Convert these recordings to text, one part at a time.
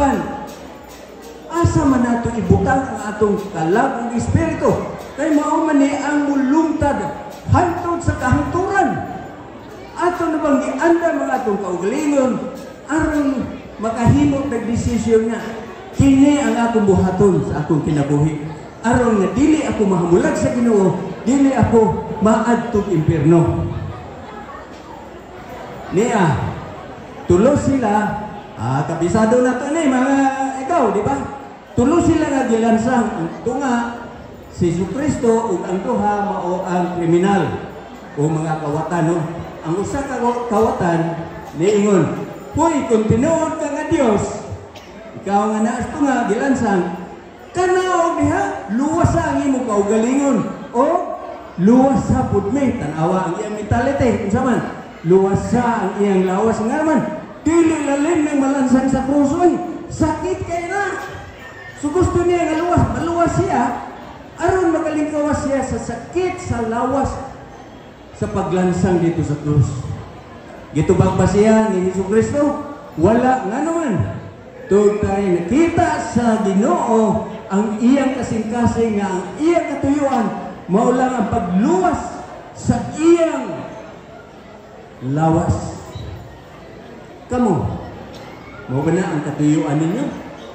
uban. Asa man nato ibutang ang atong kalabong espiritu. Kay mao man ni ang mulungtad hantod sa kahangturan. Ato na bang gianda mga atong kaugalingon aron makahimo tag desisyon nga kini ang akong buhaton sa akong kinabuhi. Aron nga dili ako mahamulag sa Ginoo, dili ako maadtog impierno. Niya, tulo sila, kabisado na to ni mga ikaw, di ba? Tulo sila nga gilansang ang tunga si Jesucristo ug ang duha mao ang kriminal o mga kawatan. No? Ang usa ka kawatan niingon, "Hoy, kung tinuod ka nga Dios, ikaw nga naas tunga gilansang, kanaog diha luwas sa ang imong kaugalingon o luwas sa pudmi." Tanawa ang iyang mentality unsa man? Luwas sa ang iyang lawas nga man. Dili lalim ng malansang sa krus, oy. Sakit kay na. So gusto niya nga luwas, maluwas siya aron magalingkawas siya sa sakit sa lawas sa paglansang dito sa krus. Gitubag ba siya ni Jesucristo? Wala nga naman. Tug tayo nakita sa Ginoo ang iyang kasing-kasing nga ang iyang katuyuan mao lang ang pagluwas sa iyang lawas. Kamu, mo ba na ang katuyuan ninyo?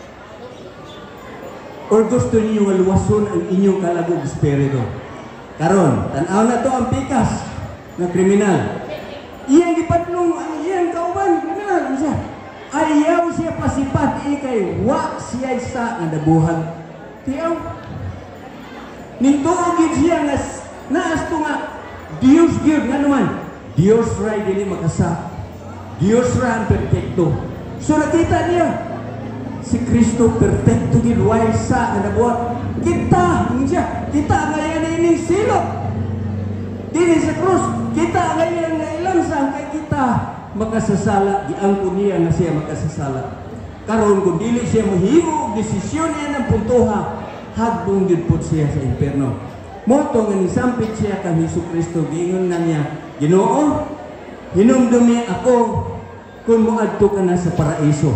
Or gusto ninyo maluwason ang inyong kalabog espiritu? Karon, tanaw na to ang pikas na kriminal. Iyang gipadlong ang iyang kauban, kriminal siya. Ayaw siya pasipat kay wa siya sa nga dabuhan. Tiyaw. Nintuogid siya nga naas to nga Dios gyud nga naman. Dios ra dili makasa. Dios ra ang perpekto. So nakita niya si Kristo perpekto gid way sa nga dabuhan. Kita ngayon ining silot. Dili sa krus, kita ngayon nga ilansang kay kita makasasala, giangko niya nga siya makasasala. Karon kung dili siya mahimo og desisyon niya ng puntoha, hagbong gid pud siya sa impierno. Moto nga nisampit siya kang Jesucristo, giingon na niya, Ginoo, hinumdumi ako kung moadto ka na sa paraiso.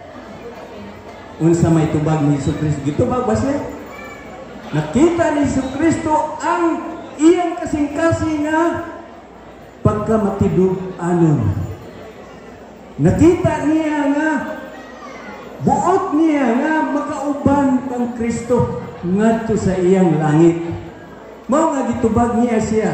Unsa may tubag ni Jesucristo? Gitubag ba siya? Nakita ni Jesucristo ang iyang kasing-kasing nga pagkamatidug-anon. Nakita niya nga buot niya nga makauban kang Kristo ngadto sa iyang langit. Mao nga gitubag niya siya.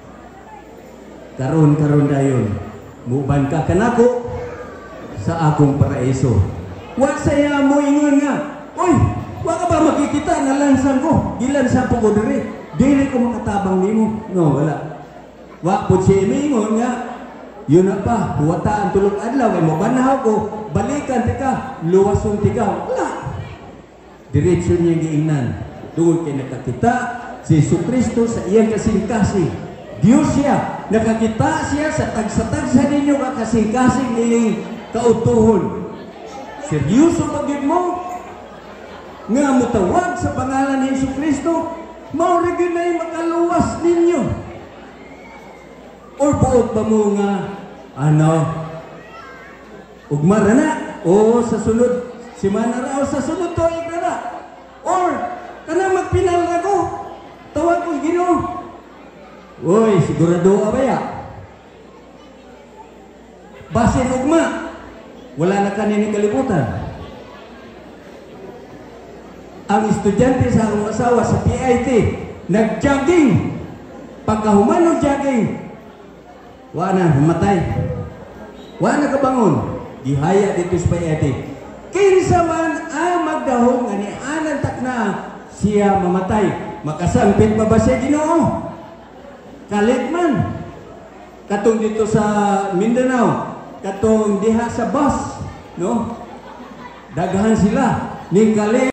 Karon dayon, muban ka kanako sa akong paraiso. Wa saya mo ingon nga, oy, wa ka ba makikita nga lansan ko? Gilansan po ko diri. Dili ko makatabang nimo. No, wala. Wa pud siya ingon nga, yun na pa, huwata ang tulog adlaw, kay mabanaw ko, balikan tika, luwason tika. Wala. Diretso niya giingnan. Doon kay nakakita si Jesucristo sa iyang kasing-kasing. Diyos siya. Nakakita siya sa tagsa-tagsa ninyo kasing-kasing niling kautuhon. Seryoso pagid mo nga mutawag sa pangalan ni Jesucristo, mao ra gyud nay makaluwas ninyo. Or buot ba mo nga ugmara na o sa sunod semana ra o sa sunod tuig na or kanang magpinal na ko tawag ko Ginoo, oy sigurado ba ya basin ugma wala na kanini kalibutan. Ang estudyante sa akong asawa sa PIT nag-jogging, pagkahuman jogging wa na humatay, wa na kabangon, gihaya dito sa PIT. Kinsa man ang magdahong ani anan takna siya mamatay, makasampit pa ba siya Ginoo? Kalit man katong dito sa Mindanao, katong diha sa bus, no? Daghan sila ning kalit.